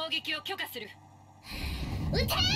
攻撃を許可する。 撃て。